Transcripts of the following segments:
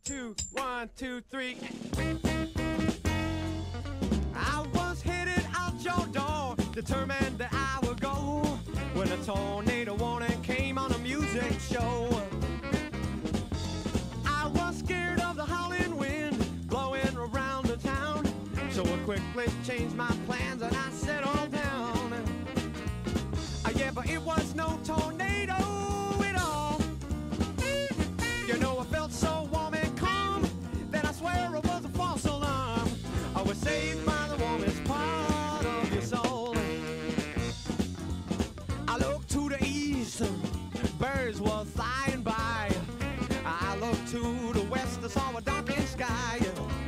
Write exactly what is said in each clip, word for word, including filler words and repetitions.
two, one, two, three. I was headed out your door, determined that I would go, when a tornado warning came on a music show. I was scared of the howling wind blowing around the town, so I quickly changed my plans and I settled down. Uh, yeah, but it was no tornado at all. You know, I felt so warm and calm that I swear it was a false alarm. I was saved by the warmest part of your soul. I looked to the east, birds were flying by. I looked to the west, I saw a darkened sky.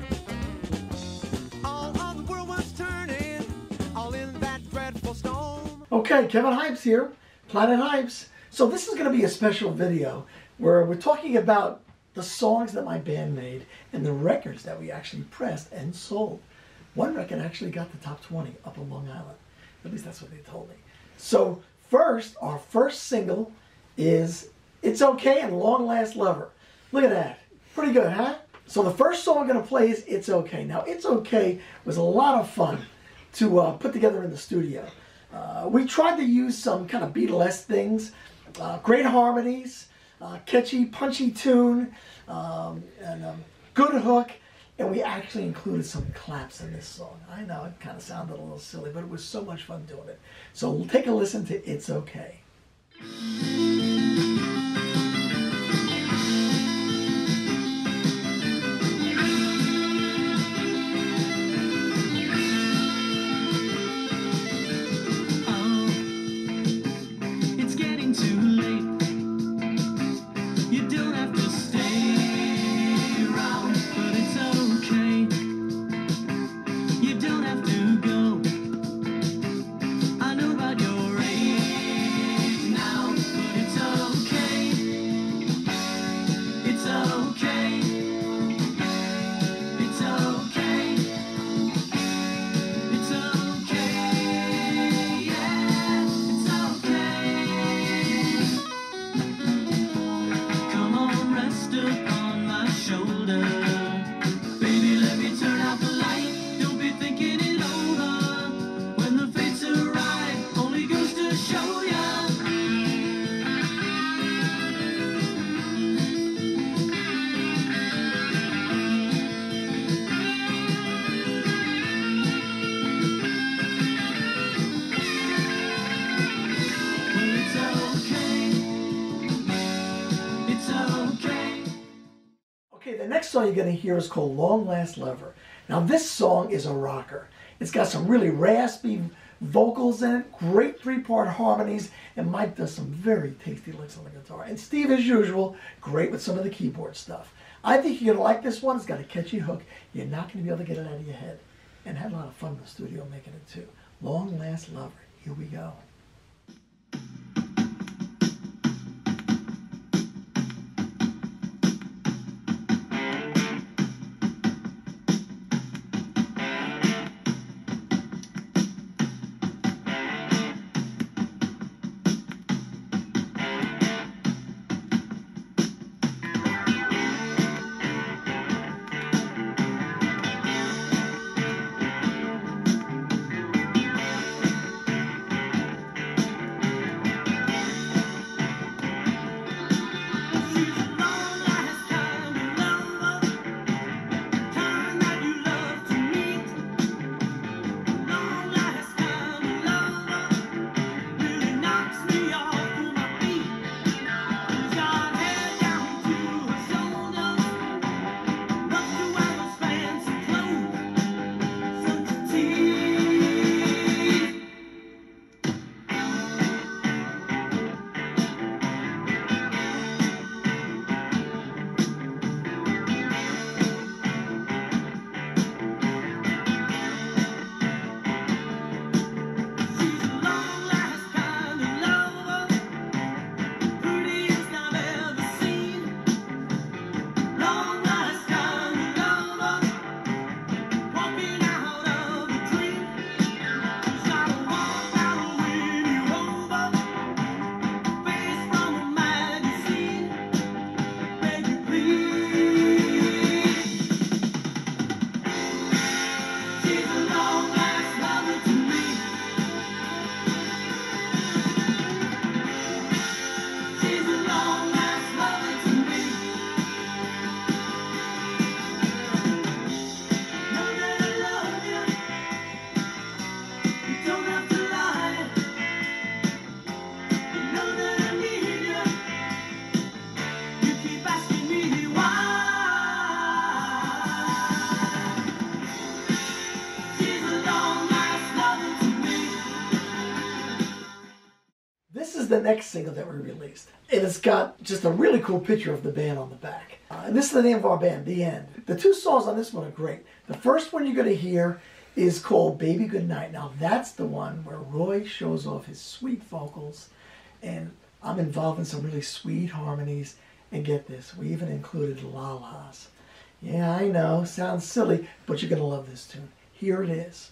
All of the world was turning, all in that dreadful storm. Okay, Kevin Hypes here, Planet Hypes. So this is going to be a special video where we're talking about the songs that my band made and the records that we actually pressed and sold. One record actually got the top twenty up on Long Island. At least that's what they told me. So first, our first single is It's Okay and Long Last Lover. Look at that. Pretty good, huh? So the first song I'm going to play is It's Okay. Now, It's Okay was a lot of fun to uh, put together in the studio. Uh, we tried to use some kind of Beatle-esque things, uh, great harmonies, uh, catchy, punchy tune, um, and um, good hook, and we actually included some claps in this song. I know it kind of sounded a little silly, but it was so much fun doing it. So take a listen to It's Okay. The next song you're going to hear is called Long Last Lover. Now this song is a rocker. It's got some really raspy vocals in it, great three-part harmonies, and Mike does some very tasty licks on the guitar. And Steve, as usual, great with some of the keyboard stuff. I think you're going to like this one. It's got a catchy hook. You're not going to be able to get it out of your head. And had a lot of fun in the studio making it too. Long Last Lover. Here we go. is the next single that we released. And it's got just a really cool picture of the band on the back. Uh, and this is the name of our band, The End. The two songs on this one are great. The first one you're going to hear is called Baby Goodnight. Now that's the one where Roy shows off his sweet vocals, and I'm involved in some really sweet harmonies. And get this, we even included la-las. Yeah, I know, sounds silly, but you're going to love this tune. Here it is.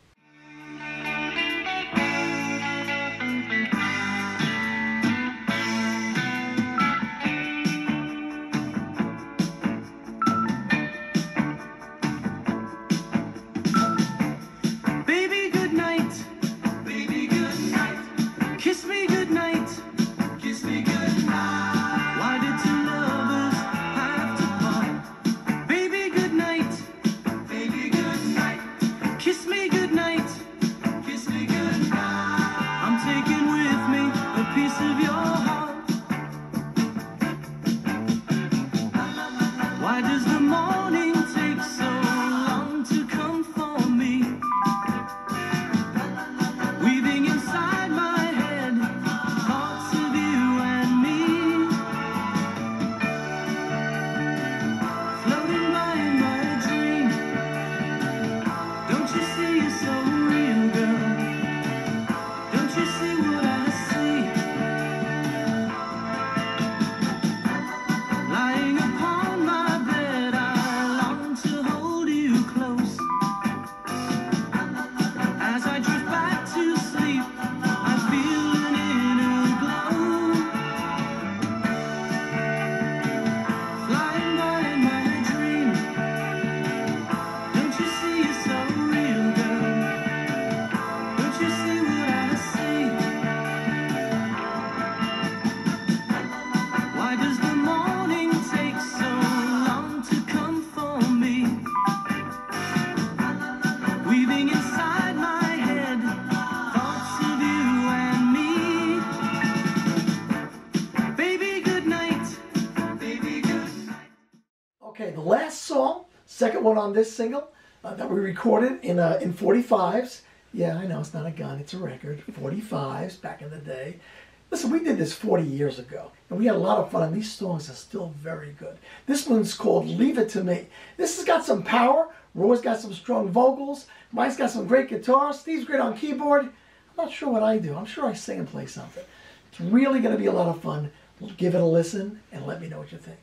Okay, the last song, second one on this single, uh, that we recorded in uh, in forty-fives. Yeah, I know, it's not a gun, it's a record. forty-fives, back in the day. Listen, we did this forty years ago, and we had a lot of fun, and these songs are still very good. This one's called Leave It To Me. This has got some power. Roy's got some strong vocals. Mike's got some great guitar. Steve's great on keyboard. I'm not sure what I do. I'm sure I sing and play something. It's really going to be a lot of fun. Give it a listen, and let me know what you think.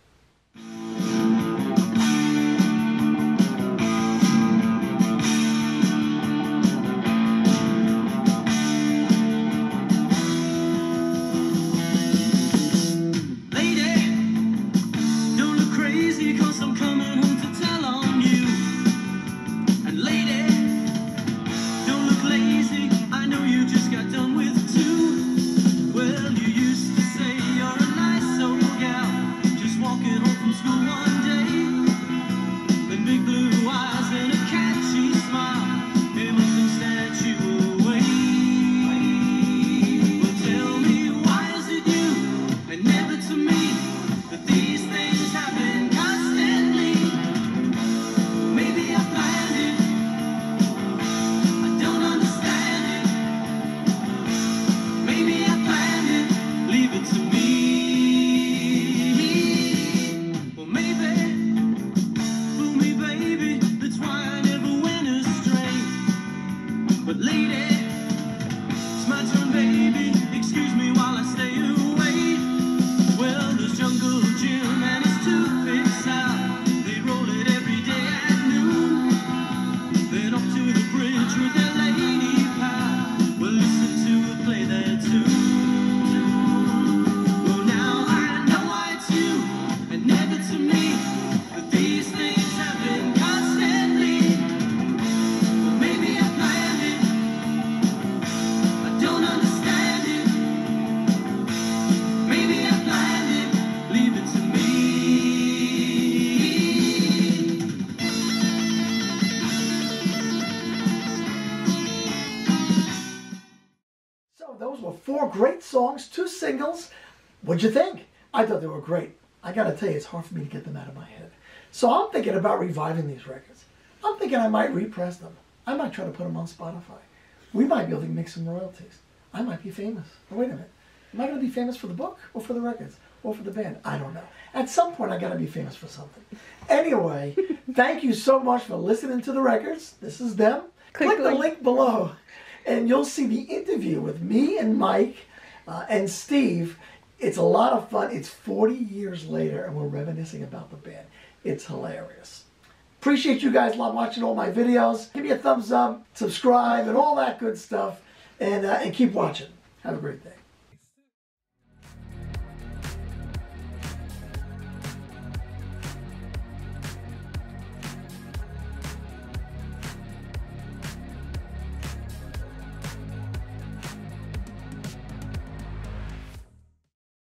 Those were four great songs, two singles. What'd you think? I thought they were great. I gotta tell you, it's hard for me to get them out of my head. So I'm thinking about reviving these records. I'm thinking I might repress them. I might try to put them on Spotify. We might be able to make some royalties. I might be famous. Oh, wait a minute. Am I going to be famous for the book or for the records or for the band? I don't know. At some point, I got to be famous for something. Anyway, thank you so much for listening to the records. This is them. Click, Click the link. link below, and you'll see the interview with me and Mike uh, and Steve. It's a lot of fun. It's forty years later, and we're reminiscing about the band. It's hilarious. Appreciate you guys love watching all my videos. Give me a thumbs up, subscribe, and all that good stuff. And, uh, and keep watching. Have a great day.